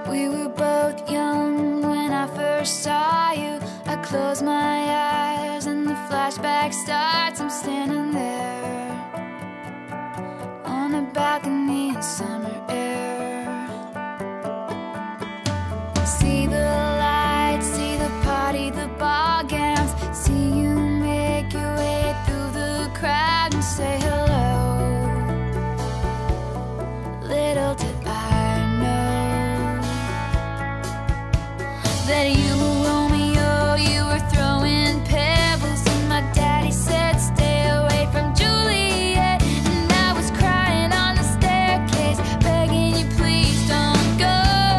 We were both young when I first saw you. I close my eyes and the flashback starts. I'm standing there on a balcony in summer air. See the lights, see the party, the ball gowns. See you make your way through the crowd and say hello. Little did I know that you were Romeo, you were throwing pebbles, and my daddy said stay away from Juliet, and I was crying on the staircase, begging you please don't go.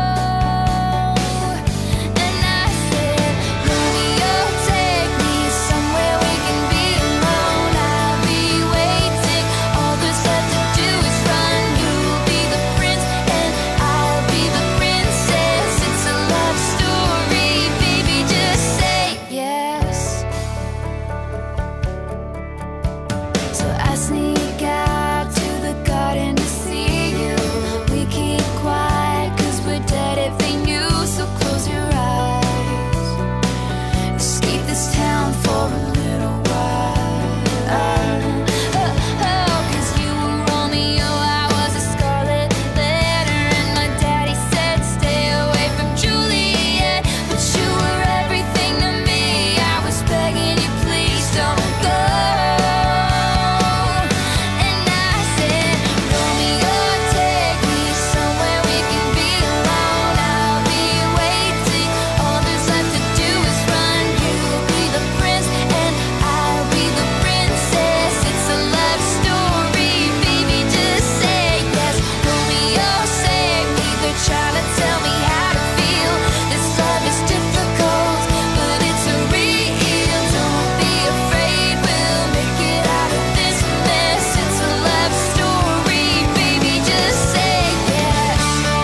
And I said, Romeo, take me somewhere we can be alone. I'll be waiting, all there's left to do is run. You'll be the prince and I'll be the princess. It's a love story, baby, just say yes. So I sneak out to the garden to see you. We keep quiet cause we're dead if they knew. So close your eyes, escape this town for a little while. Cause you were Romeo, I was a scarlet letter, and my daddy said stay away from Juliet, but you were everything to me. I was begging you please don't go. And I said, Romeo, take me somewhere we can be alone. I'll be waiting, all there's left to do is run. You'll be the prince and I'll be the princess. It's a love story, baby, just say yes. Romeo, save me, they're trying to tell me how to feel. This love is difficult, but it's real. Don't be afraid, we'll make it out of this mess. It's a love story, baby, just say yes.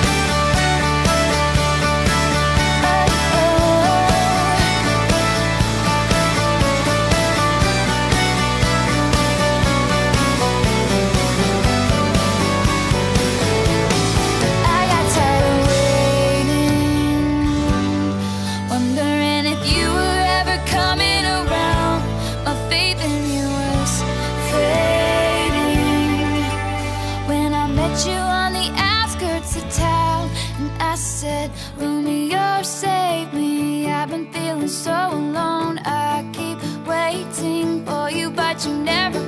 I got tired of waiting, wondering if you were ever coming around. My faith in you was fading when I met you on the outskirts of town, and I said, Romeo, save me. I've been feeling so alone. I keep waiting for you, but you never